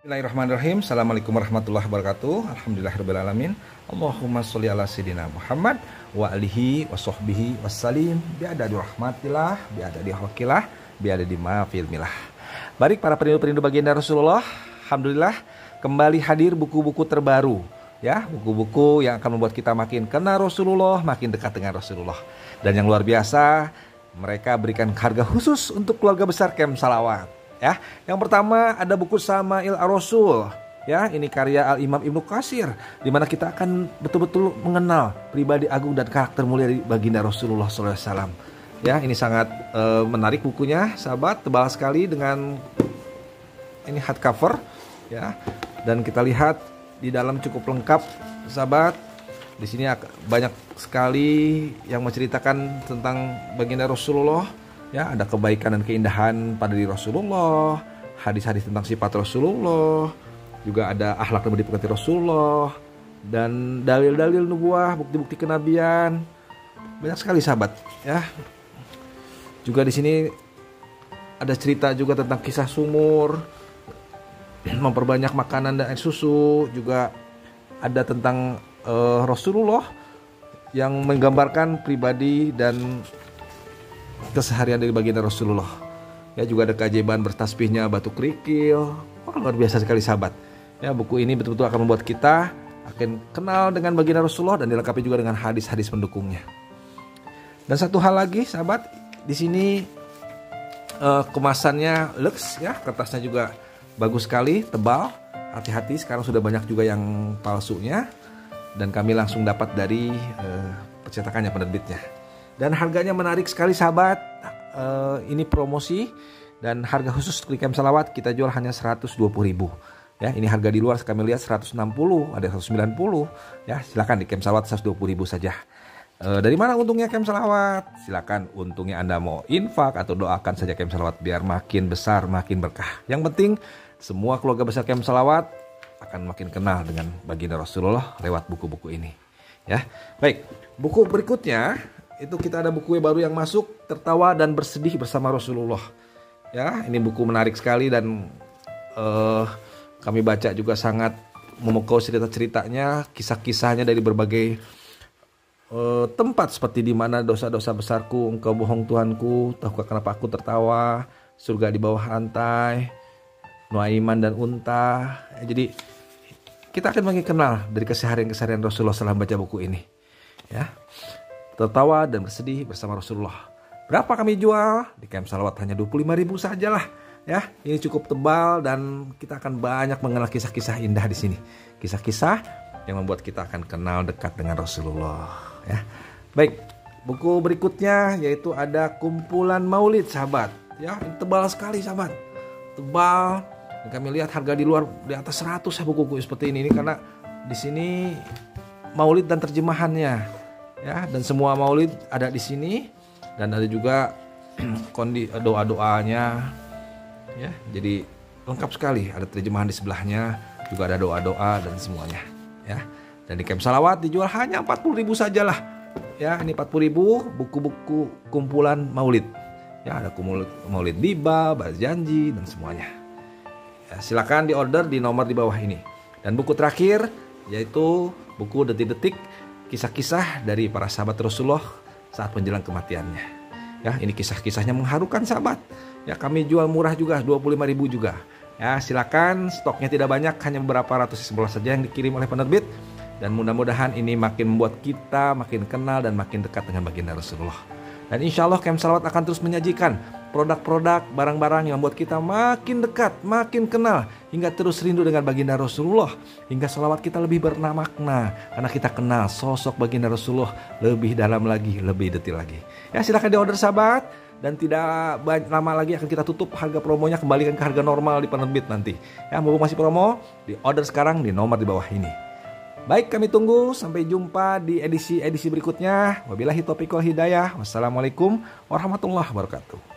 Bismillahirrahmanirrahim. Assalamualaikum warahmatullahi wabarakatuh. Alhamdulillahirrahmanirrahim. Allahumma sholli ala sayyidina Muhammad wa alihi wa sahbihi wassalim biadadi rahmatillah, biadadi hawakillah, biadadi mafil milah. Baik para perindu-perindu baginda Rasulullah, alhamdulillah kembali hadir buku-buku terbaru, ya, buku-buku yang akan membuat kita makin kenal Rasulullah, makin dekat dengan Rasulullah. Dan yang luar biasa, mereka berikan harga khusus untuk keluarga besar Kem Salawat. Ya, yang pertama ada buku Sama'il Ar-Rasul. Ya, ini karya Al-Imam Ibnu Katsir, di mana kita akan betul-betul mengenal pribadi agung dan karakter mulia dari baginda Rasulullah SAW. Ya, ini sangat menarik bukunya, sahabat, tebal sekali dengan ini hardcover. Ya, dan kita lihat di dalam cukup lengkap, sahabat. Di sini banyak sekali yang menceritakan tentang baginda Rasulullah. Ya, ada kebaikan dan keindahan pada diri Rasulullah, hadis-hadis tentang sifat Rasulullah, juga ada akhlak yang dipegang Rasulullah, dan dalil-dalil nubuah, bukti-bukti kenabian. Banyak sekali, sahabat, ya. Juga di sini ada cerita juga tentang kisah sumur, memperbanyak makanan dan air susu. Juga ada tentang Rasulullah yang menggambarkan pribadi dan keseharian dari baginda Rasulullah. Ya, juga ada keajaiban bertasbihnya batu kerikil. Wah, luar biasa sekali, sahabat. Ya, buku ini betul-betul akan membuat kita akan kenal dengan baginda Rasulullah dan dilengkapi juga dengan hadis-hadis pendukungnya. Dan satu hal lagi, sahabat, di sini kemasannya lux, ya, kertasnya juga bagus sekali, tebal. Hati-hati, sekarang sudah banyak juga yang palsunya, dan kami langsung dapat dari percetakannya, penerbitnya. Dan harganya menarik sekali, sahabat. Ini promosi dan harga khusus untuk Kem Salawat kita jual hanya 120.000. Ya, ini harga di luar kami lihat 160, ada 190. Ya, silakan di Kem Salawat 120.000 saja. Dari mana untungnya Kem Salawat? Silakan, untungnya Anda mau infak atau doakan saja Kem Salawat biar makin besar, makin berkah. Yang penting semua keluarga besar Kem Salawat akan makin kenal dengan baginda Rasulullah lewat buku-buku ini. Ya, baik. Buku berikutnya itu kita ada buku baru yang masuk, Tertawa dan Bersedih Bersama Rasulullah. Ya, ini buku menarik sekali dan kami baca juga sangat memukau cerita-ceritanya, kisah-kisahnya dari berbagai tempat, seperti di mana dosa-dosa besarku engkau bohong Tuhanku, tahukah kenapa aku tertawa, surga di bawah lantai, Nuaiman dan unta. Jadi kita akan makin kenal dari keseharian-keseharian Rasulullah setelah baca buku ini. Ya, Tertawa dan Bersedih Bersama Rasulullah. Berapa kami jual? Di Kem Salawat hanya 25.000 sajalah. Ya, ini cukup tebal dan kita akan banyak mengenal kisah-kisah indah di sini. Kisah-kisah yang membuat kita akan kenal dekat dengan Rasulullah. Ya, baik. Buku berikutnya yaitu ada kumpulan Maulid, sahabat. Ya, ini tebal sekali, sahabat. Tebal. Dan kami lihat harga di luar di atas 100 ya buku-buku seperti ini karena di sini Maulid dan terjemahannya. Ya, dan semua maulid ada di sini dan ada juga doa-doanya. Ya, jadi lengkap sekali. Ada terjemahan di sebelahnya, juga ada doa-doa dan semuanya. Ya, dan di Kem Salawat dijual hanya 40.000 sajalah. Ya, ini 40.000 buku-buku kumpulan maulid. Ya, ada maulid Biba, Baz Janji dan semuanya. Ya, silakan diorder di nomor di bawah ini. Dan buku terakhir yaitu buku Detik-Detik, kisah-kisah dari para sahabat Rasulullah saat menjelang kematiannya. Ya, ini kisah-kisahnya mengharukan, sahabat. Ya, kami jual murah juga, 25.000 juga. Ya, silakan, stoknya tidak banyak, hanya beberapa ratus exemplar saja yang dikirim oleh penerbit. Dan mudah-mudahan ini makin membuat kita makin kenal dan makin dekat dengan baginda Rasulullah. Dan insya Allah Kem Salawat akan terus menyajikan produk-produk, barang-barang yang membuat kita makin dekat, makin kenal, hingga terus rindu dengan baginda Rasulullah, hingga salawat kita lebih bermakna karena kita kenal sosok baginda Rasulullah lebih dalam lagi, lebih detail lagi. Ya, silakan diorder, sahabat, dan tidak lama lagi akan kita tutup harga promonya, kembalikan ke harga normal di penerbit nanti. Ya, mumpung masih promo, diorder sekarang di nomor di bawah ini. Baik, kami tunggu. Sampai jumpa di edisi berikutnya. Wabillahi taufiq wal hidayah. Wassalamualaikum warahmatullahi wabarakatuh.